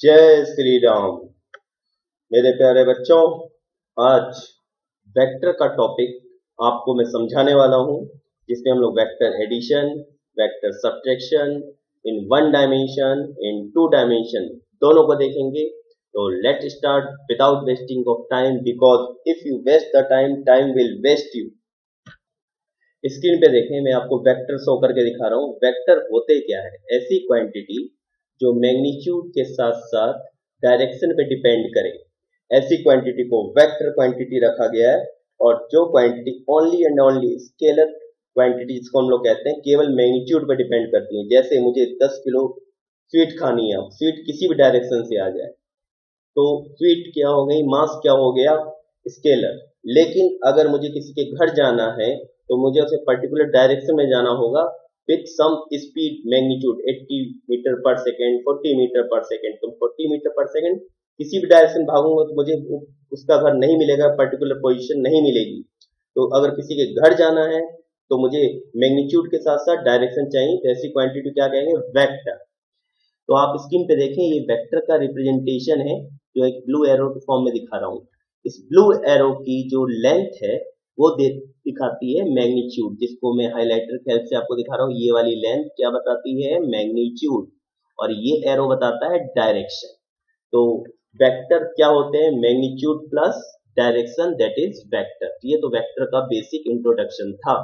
जय श्री राम। मेरे प्यारे बच्चों, आज वेक्टर का टॉपिक आपको मैं समझाने वाला हूं, जिसमें हम लोग vector addition, vector subtraction in 1 dimension, in 2 dimension दोनों को देखेंगे। तो let start without wasting of time, because if you waste the time, time will waste you. Screen पे देखें, मैं आपको वेक्टर शो करके दिखा रहा हूं। वेक्टर होते क्या है? ऐसी क्वांटिटी जो मैग्नीट्यूड के साथ साथ डायरेक्शन पे डिपेंड करे, ऐसी क्वांटिटी को वेक्टर क्वांटिटी रखा गया है। और जो quantity only and only scalar quantity, जिसको हम लोग कहते हैं, केवल मैग्नीट्यूड पे डिपेंड करती है। जैसे मुझे 10 किलो स्वीट खानी है, स्वीट किसी भी डायरेक्शन से आ जाए तो स्वीट क्या हो गई, मास क्या हो गया, स्केलर। लेकिन अगर मुझे किसी के घर जाना है तो मुझे उसे पर्टिकुलर डायरेक्शन में जाना होगा with some speed magnitude 80 metre per second, 40 metre per second. तो 40 मीटर पर सेकेंड किसी भी डायरेक्शन भागूंगा तो मुझे उसका घर नहीं मिलेगा, पर्टिकुलर पोजीशन नहीं मिलेगी। तो अगर किसी के घर जाना है तो मुझे मैग्नीट्यूड के साथ साथ डायरेक्शन चाहिए। तो ऐसी क्वांटिटी क्या कहेंगे? वेक्टर। तो आप स्क्रीन पे देखें, ये वेक्टर का रिप्रेजेंटेशन है जो एक ब्लू एरो के फॉर्म में दिखा रहा हूं। इस ब्लू एरो की जो लेंथ है वो दिखाती है मैग्नीट्यूड, जिसको मैं हाइलाइटर की हेल्प से आपको दिखा रहा हूँ। ये वाली लेंथ क्या बताती है? मैग्नीट्यूड। और ये एरो बताता है डायरेक्शन। तो वेक्टर क्या होते हैं? Magnitude plus direction, that is vector. ये तो वेक्टर का बेसिक इंट्रोडक्शन था।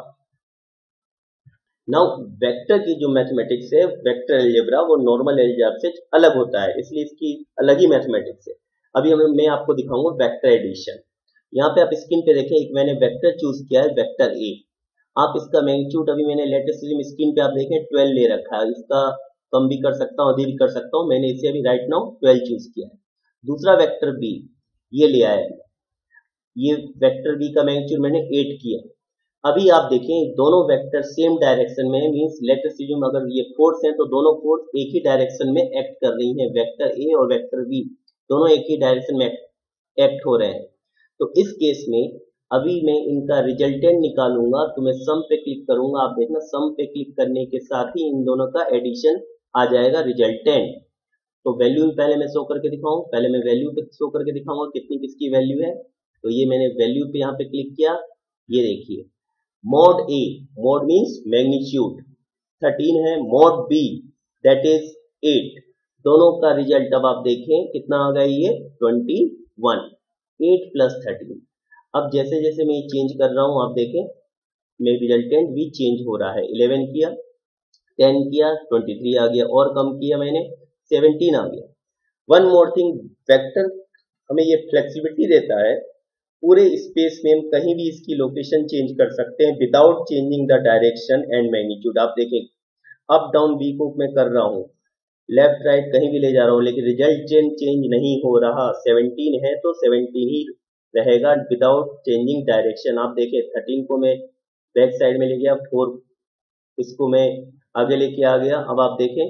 नाउ वेक्टर की जो मैथमेटिक्स है, वेक्टर अलजेब्रा, वो नॉर्मल अलजेब्रा से अलग होता है, इसलिए इसकी अलग ही मैथमेटिक्स है। अभी मैं आपको दिखाऊंगा वेक्टर एडिशन। यहाँ पे आप स्क्रीन पे देखें, एक मैंने वेक्टर चूज किया है, वेक्टर ए। आप इसका मैग्नीट्यूड अभी मैंने लेटेस्ट स्क्रीन पे आप देखें 12 ले रखा है। इसका कम भी कर सकता हूँ, अधिक भी कर सकता हूँ। मैंने इसे अभी राइट नाउ 12 चूज किया है। दूसरा वेक्टर बी, ये लिया है। ये वेक्टर बी का मैग्नीट्यूड मैंने 8 किया। अभी आप देखें, दोनों वेक्टर सेम डायरेक्शन में है, मींस लेट अस अस्यूम अगर ये फोर्स है तो दोनों फोर्स एक ही डायरेक्शन में एक्ट कर रही हैं। वेक्टर ए और वेक्टर बी दोनों एक ही डायरेक्शन में एक्ट हो रहे हैं। तो इस केस में अभी मैं इनका रिजल्टेंट निकालूंगा, तो मैं सम पे क्लिक करूंगा। आप देखना, सम पे क्लिक करने के साथ ही इन दोनों का एडिशन आ जाएगा, रिजल्टेंट। तो वैल्यू पहले मैं शो करके दिखाऊं, पहले मैं वैल्यू पे शो करके दिखाऊंगा कितनी किसकी वैल्यू है। तो ये मैंने वैल्यू पे यहाँ पे क्लिक किया, ये देखिए mode A, mode means magnitude 13 है, मोड बी दैट इज 8। दोनों का रिजल्ट अब आप देखें कितना आ गया, ये 21, 8 प्लस 13। अब जैसे जैसे मैं ये चेंज कर रहा हूं, आप देखें मेरे रिजल्टेंट भी चेंज हो रहा है। 11 किया, 10 किया, 23 आ गया, और कम किया मैंने 17 आ गया। वन मोर थिंग, वेक्टर हमें ये फ्लेक्सिबिलिटी देता है, पूरे स्पेस में हम कहीं भी इसकी लोकेशन चेंज कर सकते हैं without changing the direction and magnitude. आप देखें, अप डाउन बी को मैं कर रहा हूं, लेफ्ट राइट कहीं भी ले जा रहा हूं, लेकिन रिजल्ट चेंज नहीं हो रहा। 17 है तो 17 ही रहेगा विदाउट चेंजिंग डायरेक्शन। आप देखें, 13 को मैं बैक साइड में ले गया, 4 इसको मैं आगे लेके आ गया। अब आप देखें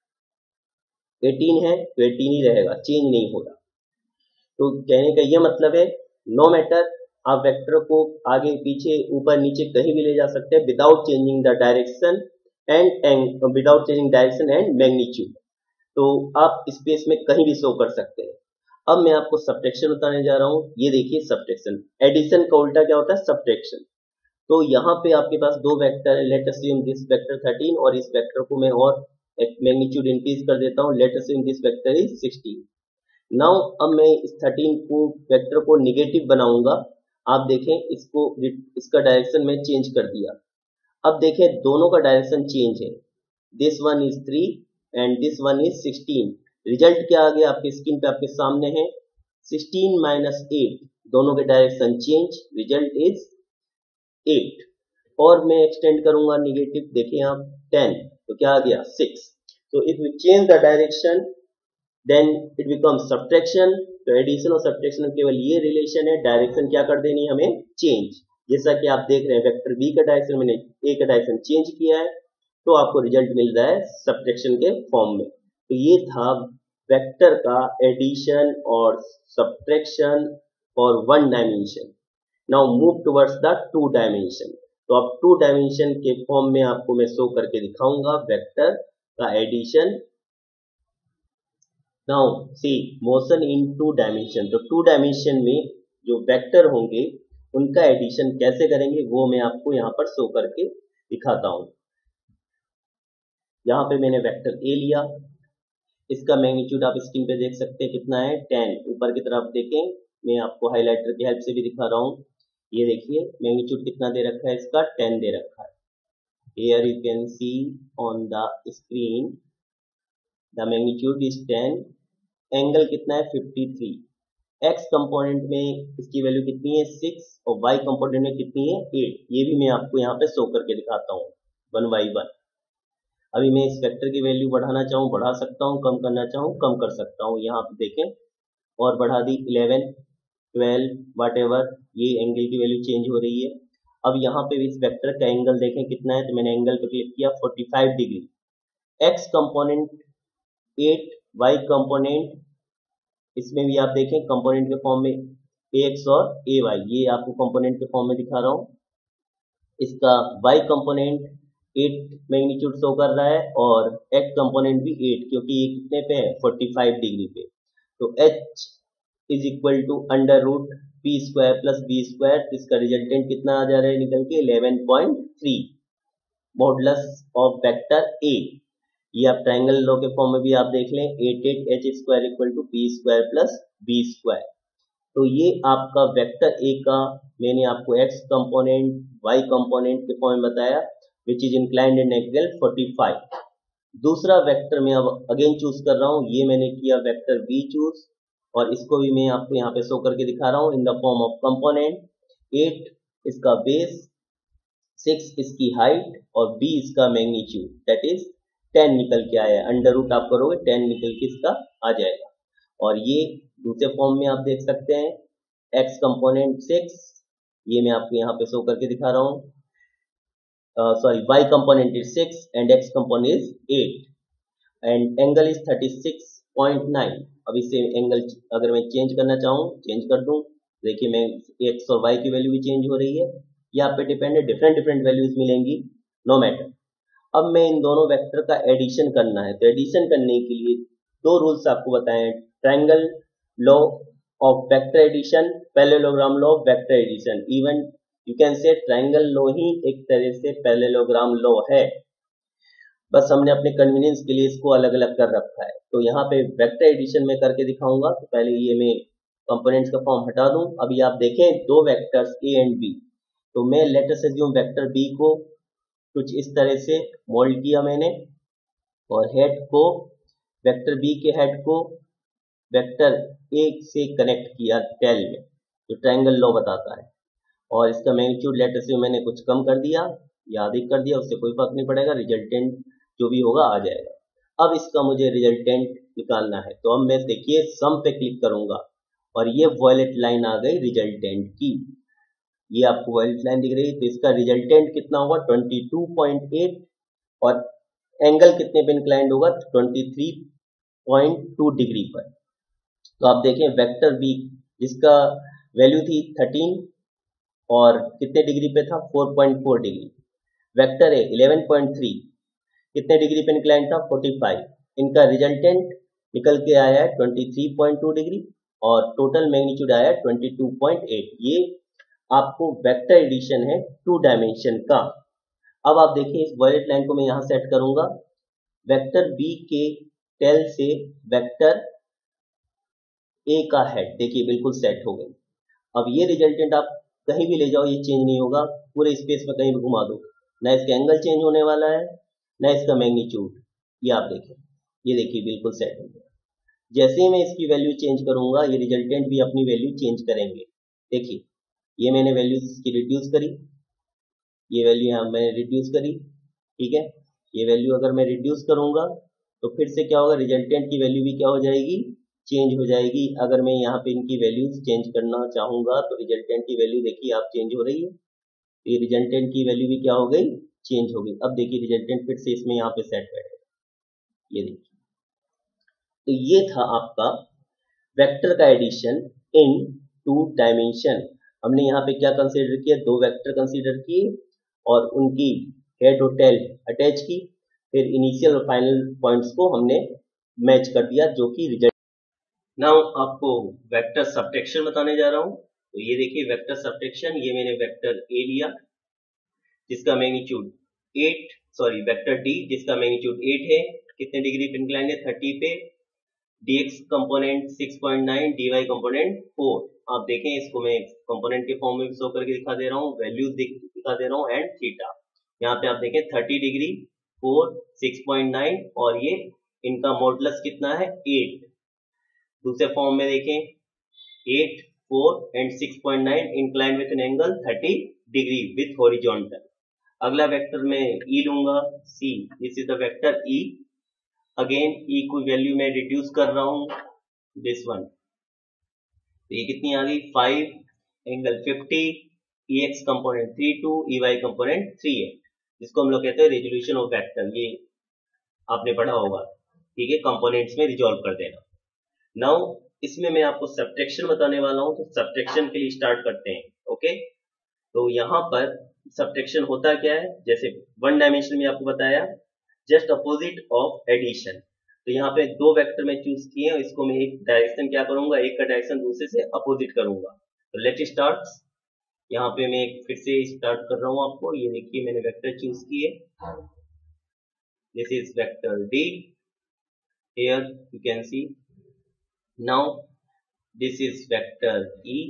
18 है तो 18 ही रहेगा, चेंज नहीं हो रहा। तो कहने का यह मतलब है, नो मैटर, आप वेक्टर को आगे पीछे ऊपर नीचे कहीं भी ले जा सकते हैं without changing the direction and without changing direction and magnitude. तो आप स्पेस में कहीं भी शो कर सकते हैं। अब मैं आपको सब्ट्रैक्शन बताने जा रहा हूं। ये देखिए सब्ट्रैक्शन, एडिशन का उल्टा क्या होता है? सब्ट्रैक्शन। तो यहाँ पे आपके पास दो वेक्टर है, let us assume this vector 13 और इस वेक्टर को मैं और मैग्नीट्यूड इंक्रीज कर देता हूँ, let us assume this vector is 16। Now अब मैं इस 13 को वेक्टर को निगेटिव बनाऊंगा। आप देखें, इसको इसका डायरेक्शन में चेंज कर दिया। अब देखें दोनों का डायरेक्शन चेंज है, this one is 3 and this one is 16। Result क्या आ गया आपके स्क्रीन पे आपके सामने है, 16 माइनस 8, दोनों के डायरेक्शन चेंज, रिजल्ट इज 8। और मैं एक्सटेंड करूंगा निगेटिव, देखें आप 10 तो क्या आ गया 6। तो if we change the direction then it becomes subtraction. तो एडिशन और सब्ट्रैक्शन में केवल ये रिलेशन है, डायरेक्शन क्या कर देनी है हमें? चेंज। जैसा कि आप देख रहे हैं, वेक्टर बी का डायरेक्शन मैंने ए का डायरेक्शन चेंज किया है, तो आपको रिजल्ट मिल रहा है सब्ट्रैक्शन के फॉर्म में। तो ये था वेक्टर का एडिशन और subtraction for 1 dimension. Now move towards the 2 dimension. तो अब 2 डायमेंशन के फॉर्म में आपको मैं शो करके दिखाऊंगा वेक्टर का addition. Now see motion in two dimension, तो टू डायमेंशन में जो वेक्टर होंगे उनका एडिशन कैसे करेंगे वो मैं आपको यहाँ पर शो करके दिखाता हूँ। यहाँ पे मैंने वेक्टर ए लिया, इसका मैग्नीट्यूड आप स्क्रीन पे देख सकते हैं कितना है 10। ऊपर की तरफ देखें, मैं आपको हाइलाइटर की हेल्प से भी दिखा रहा हूँ। ये देखिए मैग्नीट्यूड कितना दे रखा है, इसका 10 दे रखा है। Here you can see on the screen the magnitude is 10, angle कितना है 53। x कंपोनेंट में इसकी वैल्यू कितनी है 6 और y कंपोनेंट में कितनी है 8। ये भी मैं आपको यहाँ पे शो करके दिखाता हूँ 1 by 1। अभी मैं इस वेक्टर की वैल्यू बढ़ाना चाहूँ बढ़ा सकता हूँ, कम करना चाहूँ कम कर सकता हूँ। यहाँ पे देखें और बढ़ा दी 11 12 whatever, ये एंगल की वैल्यू चेंज हो रही है। अब यहाँ पे इस वेक्टर का एंगल देखें कितना है, तो मैंने एंगल पर क्लिक किया 45 degree. x component 8, y component, इसमें भी आप देखें कंपोनेंट के फॉर्म में ax और ay, ये आपको कंपोनेंट के फॉर्म में दिखा रहा हूँ। इसका y कंपोनेंट 8 मैग्नीट्यूड शो कर रहा है और x कंपोनेंट भी 8, क्योंकि ये कितने पे है 45 डिग्री पे। तो h is equal to under root P square plus B square, इसका रिजल्टेंट कितना आ जा रहा है निकल के 11.3 मॉडुलस ऑफ वेक्टर ए। ये आप ट्रायंगल लॉ के फॉर्म में भी आप देख लें 88 h square equal to P square plus B square. तो ये आपका वेक्टर ए का मैंने आपको x कंपोनेंट y कंपोनेंट के फॉर्म में बताया which is inclined in angle 45। दूसरा वेक्टर मैं अब अगेन चूज कर रहा हूँ, ये मैंने किया वेक्टर b चूज और इसको भी मैं आपको यहाँ पे शो करके दिखा रहा हूँ in the form of component. 8 इसका बेस, 6 इसकी हाइट और b इसका मैग्नीट्यूड दैट इज 10 निकल के आया है। अंडर रूट आप करोगे 10 निकल के इसका आ जाएगा। और ये दूसरे फॉर्म में आप देख सकते हैं x कंपोनेंट 6, ये मैं आपको यहाँ पे शो करके दिखा रहा हूँ, sorry y component is 6 and x component is 8 and angle is 36.9। अब इसे एंगल अगर मैं चेंज करना चाहूँ चेंज कर दूं, देखिए मैं x और y की वैल्यू भी चेंज हो रही है, ये आप पे डिपेंड है, डिफरेंट वैल्यूज मिलेंगी नो मैटर। अब मैं इन दोनों वेक्टर का एडिशन करना है, तो एडिशन करने के लिए दो रूल्स आपको बताएं, triangle law of vector addition, parallelogram law of vector addition. Even you can say triangle law ही एक तरह से पैरेललोग्राम लॉ है, बस हमने अपने कन्वीनियंस के लिए इसको अलग अलग कर रखा है। तो यहाँ पे वेक्टर एडिशन में करके दिखाऊंगा, तो पहले ये मैं कंपोनेंट्स का फॉर्म हटा दूं। अभी आप देखें दो वेक्टर्स a एंड b, तो मैं let us assume vector b को कुछ इस तरह से मोल्ड किया मैंने और हेड को वेक्टर b के हेड को वेक्टर a से कनेक्ट किया टेल में, जो ट्रायंगल लॉ बताता है। और इसका मैग्नीट्यूड लेट अस अज्यूम मैंने कुछ कम कर दिया या अधिक कर दिया, उससे कोई फर्क नहीं पड़ेगा, रिजल्टेंट जो भी होगा आ जाएगा। अब इसका मुझे रिजल्टेंट निकालना है, तो अब मैं देखिए सम पे क्लिक करूंगा और ये वॉयलेट लाइन आ गई रिजल्टेंट की, ये आपको वॉयलेट लाइन दिख रही है। तो इसका रिजल्टेंट कितना होगा 22.8 और एंगल कितने पे इंक्लाइंड होगा 23.2 डिग्री पर। तो आप देखें वेक्टर बी जिसका वैल्यू थी 13 और कितने डिग्री पे था 4.4 डिग्री, वेक्टर ए 11.3 कितने डिग्री पे इंक्लाइंड था 45, इनका रिजल्टेंट निकल के आया है 23.2 डिग्री और टोटल मैग्नीट्यूड आया 22.8। ये आपको वेक्टर एडिशन है 2 डायमेंशन का। अब आप देखिए इस वॉयलेट लाइन को मैं यहाँ सेट करूंगा, वेक्टर बी के टेल से वेक्टर ए का हेड, देखिए बिल्कुल सेट हो गई। अब ये रिजल्टेंट आप कहीं भी ले जाओ ये चेंज नहीं होगा, पूरे स्पेस में कहीं भी घुमा दो, ना इसका एंगल चेंज होने वाला है ना इसका मैग्नीट्यूड। ये आप देखें, ये देखिए बिल्कुल सेट हो गया। जैसे ही मैं इसकी वैल्यू चेंज करूंगा ये रिजल्टेंट भी अपनी वैल्यू चेंज करेंगे। देखिए ये मैंने वैल्यू इसकी रिड्यूस करी, ये वैल्यू यहाँ मैंने रिड्यूस करी, ठीक है। ये वैल्यू अगर मैं रिड्यूस करूंगा तो फिर से क्या होगा, रिजल्टेंट की वैल्यू भी क्या हो जाएगी, चेंज हो जाएगी। अगर मैं यहाँ पे इनकी वैल्यूज चेंज करना चाहूंगा तो रिजल्टेंट की वैल्यू देखिए आप चेंज हो रही है, ये रिजल्टेंट की वैल्यू भी क्या हो गई, चेंज हो गई। अब देखिए रिजल्टेंट फिर से इसमें यहाँ पे सेट बैठे, ये देखिए। तो ये था आपका वेक्टर का एडिशन इन 2 डायमेंशन। हमने यहाँ पे क्या कंसीडर किया, 2 वेक्टर कंसीडर किए और उनकी हेड और टेल अटैच की, फिर इनिशियल और फाइनल पॉइंट्स को हमने मैच कर दिया जो कि रिजल्ट नाउ आपको वेक्टर सबट्रैक्शन बताने जा रहा हूं। तो ये देखिए वेक्टर सबट्रैक्शन, ये मैंने वेक्टर ए लिया जिसका मैग्नीट्यूड 8, सॉरी वेक्टर डी जिसका मैग्नीट्यूड 8 है, कितने डिग्री पे इंक्लाइंड है 30 पे, dx कंपोनेंट 6.9, dy कंपोनेंट 4। आप देखें इसको मैं कंपोनेंट के फॉर्म में शो करके दिखा दे रहा हूँ, वैल्यूज दिखा दे रहा हूँ एंड थीटा। यहाँ पे आप देखें 30 डिग्री, 4, 6.9 और ये इनका मॉडुलस कितना है 8। दूसरे फॉर्म में देखें 8, 4 and 6.9 incline with an angle 30 degree with horizontal. अगला वेक्टर मैं ई लूंगा, see, this is the vector E. Again E को वैल्यू में रिड्यूस कर रहा हूं, दिस वन, तो ये कितनी आ गई 5, angle 50, E X component 32, E Y component 38, जिसको हम लोग कहते हैं रेजोल्यूशन ऑफ वेक्टर। ये आपने पढ़ा होगा, ठीक है, कंपोनेंट्स में रिजॉल्व कर देना। नाउ इसमें मैं आपको सब्ट्रैक्शन बताने वाला हूं, तो सब्ट्रैक्शन के लिए स्टार्ट करते हैं। ओके, तो यहाँ पर सब्ट्रैक्शन होता क्या है, जैसे वन डायमेंशन में आपको बताया जस्ट अपोजिट ऑफ एडिशन। तो यहाँ पे दो वेक्टर में चूज किए हैं, इसको मैं एक डायरेक्शन क्या करूंगा, एक का डायरेक्शन दूसरे से अपोजिट करूंगा। तो लेट स्टार्ट। यहाँ पे मैं फिर से स्टार्ट कर रहा हूँ आपको, ये देखिए मैंने वेक्टर चूज किए, this is vector D, here you can see. Now this is vector E,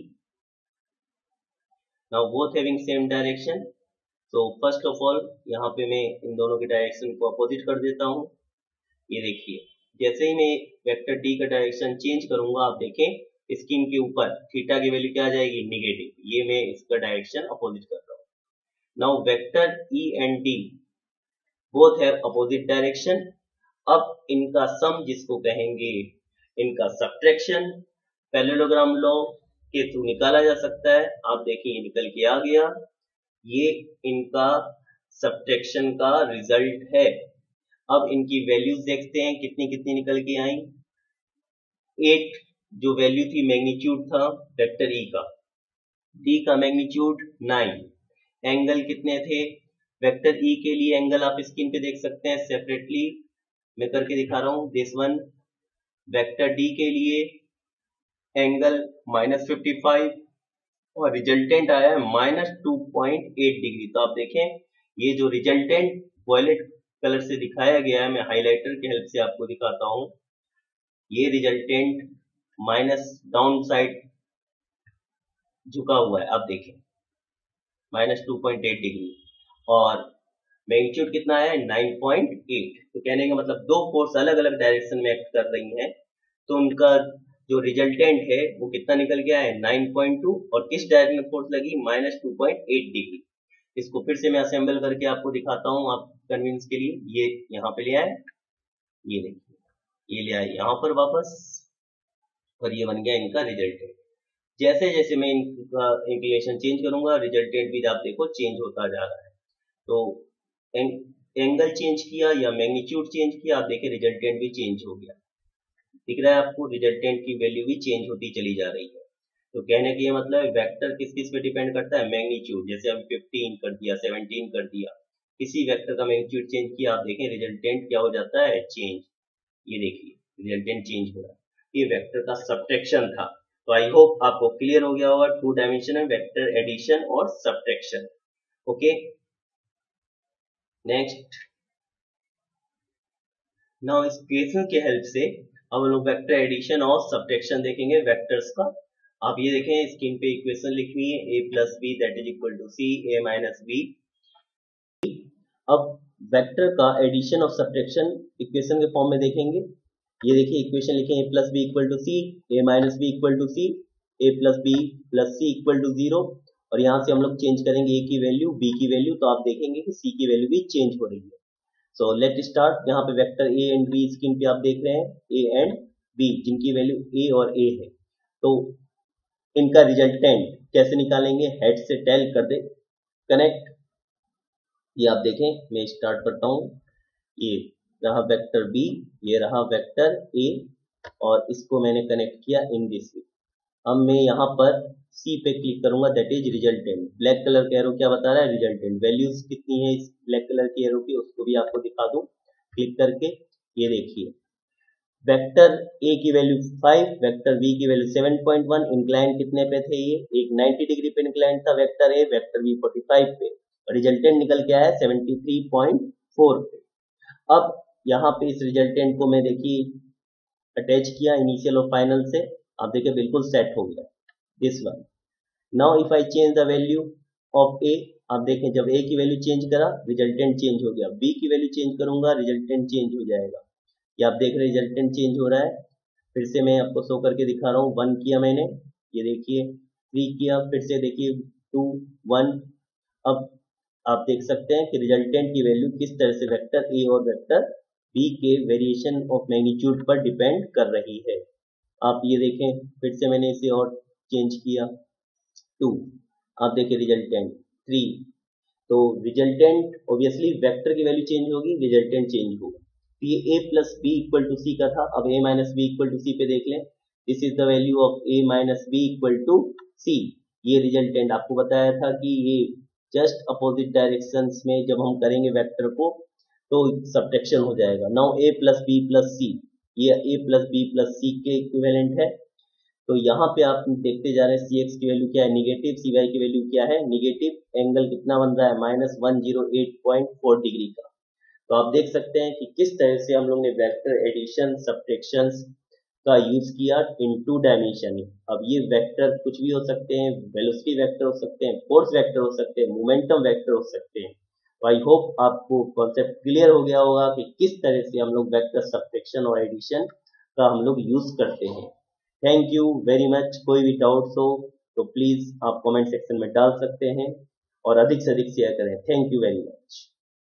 now both having same direction. तो फर्स्ट ऑफ ऑल यहाँ पे मैं इन दोनों के डायरेक्शन को अपोजिट कर देता हूँ। ये देखिए जैसे ही मैं वेक्टर डी का डायरेक्शन चेंज करूंगा, आप देखें स्क्रीन के ऊपर थीटा की वैल्यू क्या आ जाएगी, निगेटिव। ये मैं इसका डायरेक्शन अपोजिट कर रहा हूँ। Now vector E and D both have opposite direction. अब इनका सम जिसको कहेंगे इनका सब्ट्रैक्शन, पैरेललोग्राम लॉ के थ्रू निकाला जा सकता है। आप देखिए ये निकल के आ गया, ये इनका सब्ट्रैक्शन का रिजल्ट है। अब इनकी वैल्यूज देखते हैं कितनी कितनी निकल के आई। 8 जो वैल्यू थी मैग्नीट्यूड था वेक्टर ई का, डी का मैग्नीट्यूड 9, एंगल कितने थे वेक्टर ई के लिए, एंगल आप स्क्रीन पे देख सकते हैं सेपरेटली, मैं करके दिखा रहा हूं, दिस वन। वेक्टर डी के लिए एंगल -55 और रिजल्टेंट आया है -2.8 डिग्री। तो आप देखें ये जो रिजल्टेंट वॉयलेट कलर से दिखाया गया है, मैं हाइलाइटर की हेल्प से आपको दिखाता हूं, ये रिजल्टेंट माइनस डाउन साइड झुका हुआ है, आप देखें -2.8 डिग्री, और मैग्नीट्यूड कितना है 9.8। तो कहने का मतलब दो फोर्स अलग अलग डायरेक्शन में एक्ट कर रही हैं, तो उनका जो रिजल्टेंट है वो कितना निकल गया है 9.2, और किस डायरेक्शन में फोर्स लगी -2.8 डिग्री। इसको फिर से मैं असेंबल करके आपको दिखाता हूं, आप कन्विंस के लिए। ये यहाँ पे ले आए, ये देखिए ये ले आए यहाँ पर वापस, और ये बन गया इनका रिजल्टेंट। जैसे जैसे मैं इनका इंक्लिनेशन चेंज करूंगा, रिजल्टेंट भी आप देखो चेंज होता जा रहा है। तो एंगल चेंज किया या मैग्नीट्यूड चेंज किया, आप देखें रिजल्टेंट भी चेंज हो गया, दिख रहा है आपको, रिजल्टेंट की वैल्यू भी चेंज होती चली जा रही है। तो कहने का ये मतलब वेक्टर किस किस पे डिपेंड करता है, मैग्नीट्यूड। जैसे अभी 15 कर दिया, 17 कर दिया, किसी वेक्टर का मैग्नीट्यूड चेंज किया, आप देखें रिजल्टेंट क्या हो जाता है, चेंज। ये देखिए रिजल्टेंट चेंज हो रहा है, ये वेक्टर का सब्ट्रैक्शन था। तो आई होप आपको क्लियर हो गया होगा 2 डायमेंशन में वेक्टर एडिशन और सब्ट्रैक्शन। Okay, next. नाउ इस इक्वेशन के हेल्प से अब हम लोग वेक्टर एडिशन और सब्ट्रैक्शन देखेंगे वेक्टर्स का। आप ये देखें स्क्रीन पे इक्वेशन लिखनी है, a plus B that is equal to C, a minus B. अब वेक्टर का एडिशन और सब्ट्रैक्शन इक्वेशन के फॉर्म में देखेंगे। ये देखिए इक्वेशन लिखे a plus B equal to C, a minus B equal to C, a plus B plus C equal to 0, और यहाँ से हम लोग चेंज करेंगे a की वैल्यू, b की वैल्यू, तो आप देखेंगे कि c की वैल्यू भी चेंज हो रही है। So let start. यहाँ पे vector a and b screen पे आप देख रहे हैं, a एंड b जिनकी वैल्यू a और a है। तो इनका रिजल्टेंट कैसे निकालेंगे, हेड से टेल कर दे कनेक्ट। ये आप देखें, मैं स्टार्ट करता हूँ, ये रहा वेक्टर b, ये रहा वेक्टर a, और इसको मैंने कनेक्ट किया इन दिस वे। अब मैं यहाँ पर C पे क्लिक करूंगा, that is resultant. Black colour का एरो क्या बता रहा है, रिजल्टेंट। वैल्यूज कितनी है इस ब्लैक कलर की एरो की, उसको भी आपको दिखा दूं क्लिक करके। ये देखिए वेक्टर ए की वैल्यू 5, वेक्टर बी की वैल्यू 7.1, इंक्लाइन कितने पे थे ये, एक 90 डिग्री पे इंक्लाइन था वेक्टर ए, वेक्टर बी 45 पे, और रिजल्टेंट निकल के आया 73.4 पे। अब यहाँ पे इस रिजल्टेंट को मैं देखिए अटैच किया इनिशियल और फाइनल से, आप देखिए बिल्कुल सेट हो गया this one. Now if I change the value of A, आप देखें जब ए की वैल्यू चेंज करा रिजल्टेंट चेंज हो गया, बी की वैल्यू चेंज करूंगा रिजल्टेंट चेंज हो जाएगा, ये आप देख रहे हैं रिजल्टेंट चेंज हो रहा है। फिर से मैं आपको शो करके दिखा रहा हूँ, 1 किया मैंने, ये देखिए 3 किया, फिर से देखिए 2 1। अब आप देख सकते हैं कि रिजल्टेंट की वैल्यू किस तरह से वेक्टर ए और वेक्टर बी के वेरिएशन ऑफ मैग्नीट्यूड पर डिपेंड कर रही है। आप ये देखें, फिर से मैंने इसे और चेंज किया 2, आप देखिए रिजल्टेंट 3, तो रिजल्टेंट ऑब्वियसली वेक्टर की वैल्यू चेंज होगी, रिजल्टेंट चेंज होगा। तो ये a plus B equal to C का था, अब a minus B equal to C पे देख लें, this is the value of a minus B equal to C. ये रिजल्टेंट आपको बताया था कि ये जस्ट अपोजिट डायरेक्शंस में जब हम करेंगे वेक्टर को तो सब्ट्रैक्शन हो जाएगा। Now a plus B plus C, ये a plus B plus C के इक्विवेलेंट है। तो यहाँ पे आप देखते जा रहे हैं सी एक्स की वैल्यू क्या है निगेटिव, सी वाई की वैल्यू क्या है निगेटिव, एंगल कितना बन रहा है -108.4 डिग्री का। तो आप देख सकते हैं कि किस तरह से हम लोग ने वेक्टर एडिशन सब्ट्रैक्शन का यूज किया इन 2 डायमेंशन। अब ये वेक्टर कुछ भी हो सकते हैं, वेलोसिटी वेक्टर हो सकते हैं, फोर्स वेक्टर हो सकते हैं, मोमेंटम वेक्टर हो सकते हैं। तो आई होप आपको कॉन्सेप्ट क्लियर हो गया होगा कि किस तरह से हम लोग वेक्टर सब्ट्रैक्शन और एडिशन का हम लोग यूज करते हैं। Thank you very much. कोई भी डाउट्स हो तो प्लीज आप कमेंट सेक्शन में डाल सकते हैं और अधिक से अधिक शेयर करें। Thank you very much.